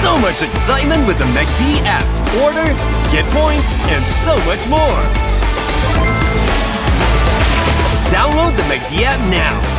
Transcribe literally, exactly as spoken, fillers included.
So much excitement with the McD app. Order, get points, and so much more. Download the McD app now.